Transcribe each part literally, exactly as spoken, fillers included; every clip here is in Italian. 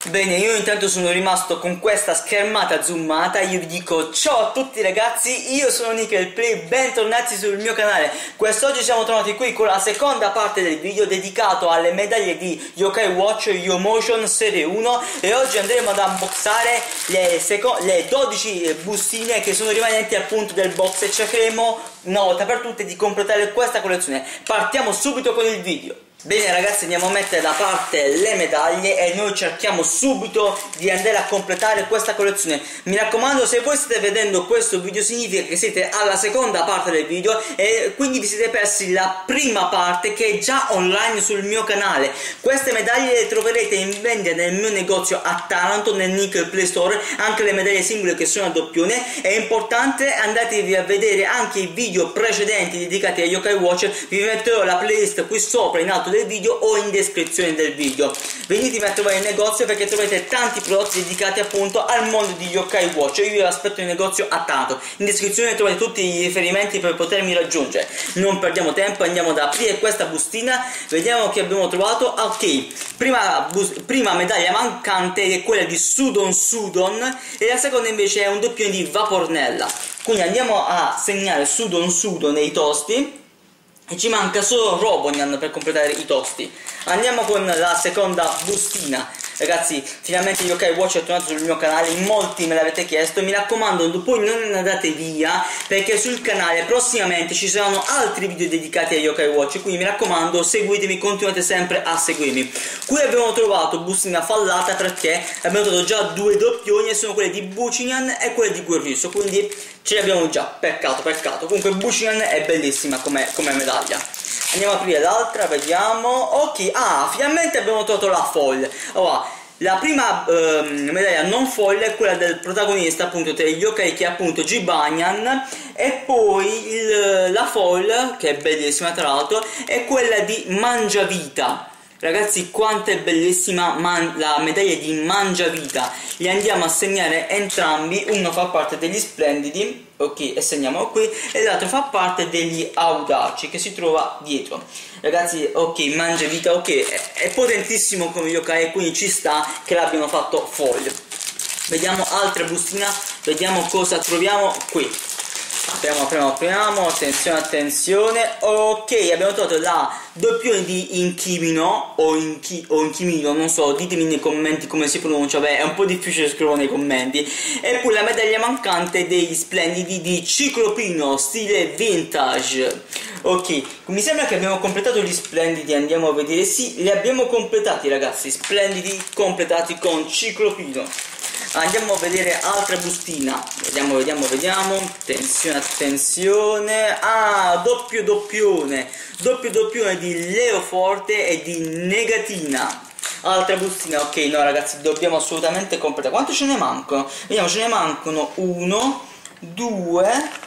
Bene, io intanto sono rimasto con questa schermata zoomata. Io vi dico ciao a tutti ragazzi, io sono NicklePlay, bentornati sul mio canale. Quest'oggi siamo tornati qui con la seconda parte del video dedicato alle medaglie di Yokai Watch Yomotion Serie uno. E oggi andremo ad unboxare le, le dodici bustine che sono rimanenti appunto del box e cercheremo una volta per tutte di completare questa collezione. Partiamo subito con il video. Bene ragazzi, andiamo a mettere da parte le medaglie e noi cerchiamo subito di andare a completare questa collezione. Mi raccomando, se voi state vedendo questo video significa che siete alla seconda parte del video e quindi vi siete persi la prima parte che è già online sul mio canale. Queste medaglie le troverete in vendita nel mio negozio a Taranto, nel NicklePlay Store, anche le medaglie singole che sono a doppione. È importante, andatevi a vedere anche i video precedenti dedicati a Yokai Watch, vi metterò la playlist qui sopra in alto del video o in descrizione del video. Venitemi a trovare il negozio perché troverete tanti prodotti dedicati appunto al mondo di Yokai Watch. Io vi aspetto in negozio a Taranto. In descrizione trovate tutti i riferimenti per potermi raggiungere. Non perdiamo tempo, andiamo ad aprire questa bustina, vediamo che abbiamo trovato. Ok, prima, prima medaglia mancante che è quella di Sudon Sudon e la seconda invece è un doppione di Vapornella. Quindi andiamo a segnare Sudon Sudon nei tosti e ci manca solo Robonyan per completare i tosti. Andiamo con la seconda bustina. Ragazzi, finalmente Yokai Watch è tornato sul mio canale, in molti me l'avete chiesto, mi raccomando poi non andate via perché sul canale prossimamente ci saranno altri video dedicati a Yokai Watch, quindi mi raccomando seguitemi, continuate sempre a seguirmi. Qui abbiamo trovato bustina fallata perché abbiamo trovato già due doppioni e sono quelle di Bucinian e quelle di Guerriso, quindi ce le abbiamo già, peccato, peccato. Comunque Bucinian è bellissima come, come medaglia. Andiamo a aprire l'altra, vediamo. Ok, ah, finalmente abbiamo trovato la foil. Allora, la prima eh, medaglia non foil è quella del protagonista appunto tra gli yokai, che è appunto Jibanyan, e poi il, la foil, che è bellissima tra l'altro, è quella di Mangiavita. Ragazzi, quanto è bellissima la medaglia di Mangiavita. Li andiamo a segnare entrambi, uno fa parte degli splendidi, ok, e segniamo qui, e l'altro fa parte degli audaci che si trova dietro. Ragazzi, ok, Mangiavita, ok, è, è potentissimo come yokai, quindi ci sta che l'abbiano fatto foil. Vediamo altra bustina, vediamo cosa troviamo qui. Apriamo, apriamo, apriamo, attenzione, attenzione. Ok, abbiamo trovato la doppione di Inchimino o, Inchi, o Inchimino, non so, ditemi nei commenti come si pronuncia, beh è un po' difficile scrivere nei commenti. E poi la medaglia mancante degli splendidi di Ciclopino, stile vintage. Ok, mi sembra che abbiamo completato gli splendidi, andiamo a vedere. Sì, li abbiamo completati ragazzi, splendidi completati con Ciclopino. Andiamo a vedere altra bustina, vediamo, vediamo, vediamo, attenzione, attenzione, ah, doppio doppione, doppio doppione di Leoforte e di Negatina. Altra bustina, ok, no ragazzi, dobbiamo assolutamente completare. Quanto ce ne mancano? Vediamo, ce ne mancano uno, due,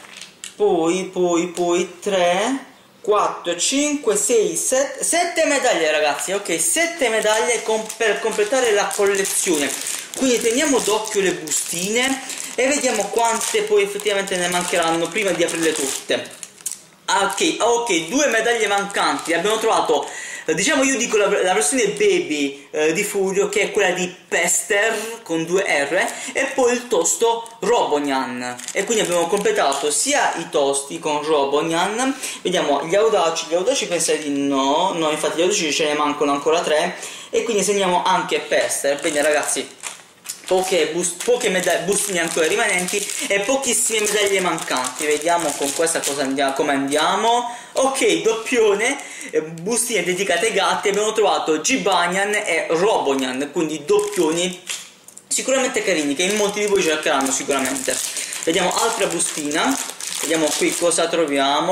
poi, poi, poi, tre, quattro, cinque, sei, sette, sette medaglie ragazzi, ok, sette medaglie com per completare la collezione. Quindi teniamo d'occhio le bustine e vediamo quante poi effettivamente ne mancheranno prima di aprirle tutte. Ok, ok, due medaglie mancanti, abbiamo trovato, diciamo io dico la, la versione baby eh, di Furio, che è quella di Pester con due R, e poi il tosto Robonyan, e quindi abbiamo completato sia i tosti con Robonyan. Vediamo gli audaci, gli audaci pensate di no, no infatti gli audaci ce ne mancano ancora tre, e quindi segniamo anche Pester. Bene ragazzi, poche, bus poche bustine ancora rimanenti e pochissime medaglie mancanti. Vediamo con questa cosa andiamo, come andiamo. Ok, doppione, eh, bustine dedicate ai gatti. Abbiamo trovato Jibanyan e Robonyan, quindi doppioni sicuramente carini, che in molti di voi cercheranno sicuramente. Vediamo altra bustina, vediamo qui cosa troviamo.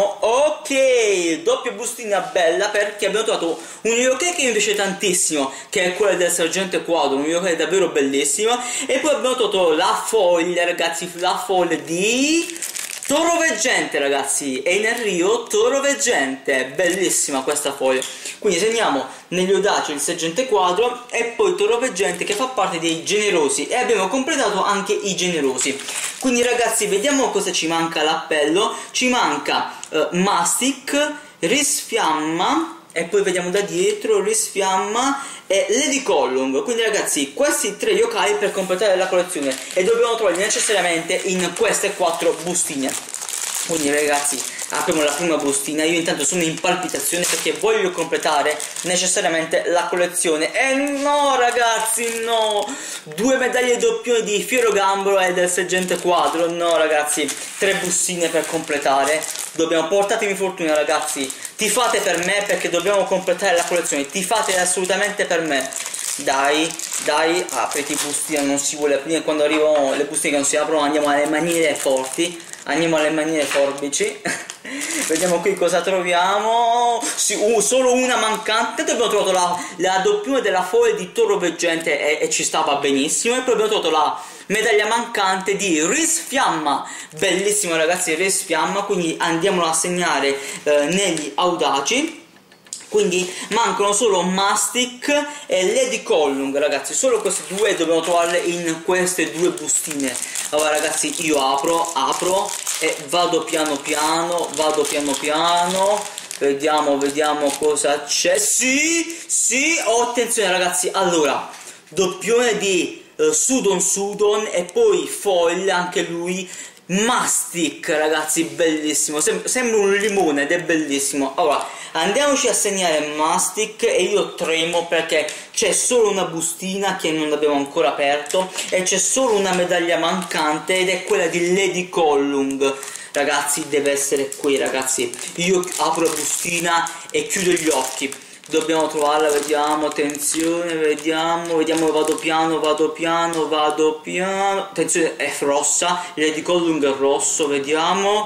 Ok, doppia bustina bella perché abbiamo trovato un yokai che mi piace tantissimo, che è quello del sergente Quadro, un yokai davvero bellissimo. E poi abbiamo trovato la foil, ragazzi, la foil di Toro Veggente, ragazzi, e nel Rio Toro Veggente, bellissima questa foil. Quindi segniamo negli audaci il sergente Quadro e poi Toro Veggente, che fa parte dei generosi, e abbiamo completato anche i generosi. Quindi ragazzi, vediamo cosa ci manca all'appello. Ci manca uh, Mastic, Risfiamma, e poi vediamo da dietro Risfiamma e Lady Collung. Quindi ragazzi, questi tre yokai per completare la collezione, e dobbiamo trovarli necessariamente in queste quattro bustine. Quindi ragazzi, apriamo la prima bustina. Io intanto sono in palpitazione perché voglio completare necessariamente la collezione. E no ragazzi, no, due medaglie doppione di Fiero Gambro e del Sergente Quadro. No ragazzi, tre bustine per completare. Dobbiamo, portatemi fortuna ragazzi, tifate per me perché dobbiamo completare la collezione, tifate assolutamente per me. Dai, dai, apriti bustina, non si vuole aprire. Quando arrivano le bustine che non si aprono andiamo alle maniere forti. Andiamo alle maniere forbici. Vediamo qui cosa troviamo. Sì, uh, solo una mancante. Abbiamo trovato la, la doppione della foil di Toro Veggente e, e ci stava benissimo. E poi abbiamo trovato la medaglia mancante di Risfiamma. Bellissimo ragazzi, Risfiamma. Quindi andiamolo a segnare eh, negli audaci. Quindi mancano solo Mastic e Lady Collung ragazzi, solo queste due dobbiamo trovarle in queste due bustine. Allora ragazzi, io apro, apro e vado piano piano, vado piano piano, vediamo, vediamo cosa c'è. Sì, sì, oh, attenzione ragazzi, allora, doppione di uh, Sudon Sudon e poi foil anche lui. Mastic ragazzi, bellissimo, Sem sembra un limone ed è bellissimo. Allora andiamoci a segnare Mastic e io tremo perché c'è solo una bustina che non abbiamo ancora aperto e c'è solo una medaglia mancante ed è quella di Lady Collung. Ragazzi, deve essere qui ragazzi, io apro la bustina e chiudo gli occhi. Dobbiamo trovarla, vediamo, attenzione, vediamo, vediamo, vado piano, vado piano, vado piano, attenzione, è rossa, Lady Collung è rosso, vediamo,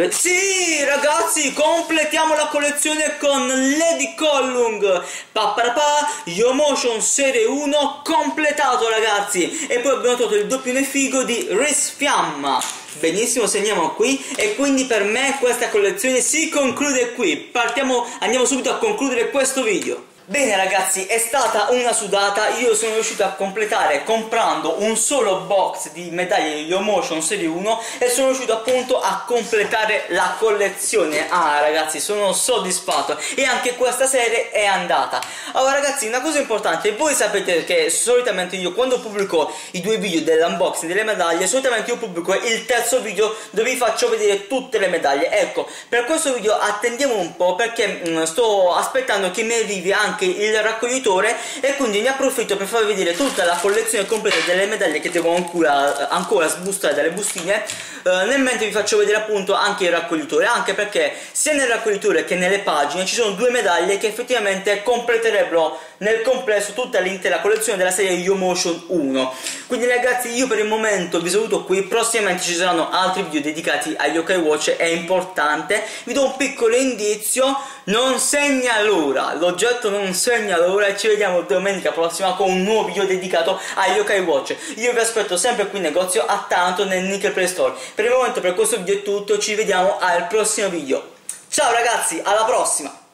sì ragazzi, completiamo la collezione con Lady Collung, papparapà, Yomotion Serie uno completato ragazzi, e poi abbiamo trovato il doppione figo di Risfiamma. Benissimo, segniamo qui e quindi per me questa collezione si conclude qui. Partiamo, andiamo subito a concludere questo video. Bene ragazzi, è stata una sudata, io sono riuscito a completare comprando un solo box di medaglie di Yomotion Serie uno e sono riuscito appunto a completare la collezione. Ah ragazzi, sono soddisfatto e anche questa serie è andata. Allora ragazzi, una cosa importante, voi sapete che solitamente io quando pubblico i due video dell'unboxing delle medaglie, solitamente io pubblico il terzo video dove vi faccio vedere tutte le medaglie. Ecco, per questo video attendiamo un po' perché mh, sto aspettando che mi arrivi anche il raccoglitore e quindi ne approfitto per farvi vedere tutta la collezione completa delle medaglie che devo ancora, ancora sbustare dalle bustine, eh, nel mentre vi faccio vedere appunto anche il raccoglitore, anche perché sia nel raccoglitore che nelle pagine ci sono due medaglie che effettivamente completerebbero nel complesso tutta l'intera collezione della serie Yomotion uno. Quindi ragazzi, io per il momento vi saluto qui, prossimamente ci saranno altri video dedicati agli Yokai Watch, è importante, vi do un piccolo indizio, non segna l'ora, l'oggetto non segna l'ora e ci vediamo domenica prossima con un nuovo video dedicato agli Yokai Watch. Io vi aspetto sempre qui in negozio a Taranto nel Nickel Play Store. Per il momento per questo video è tutto, ci vediamo al prossimo video. Ciao ragazzi, alla prossima!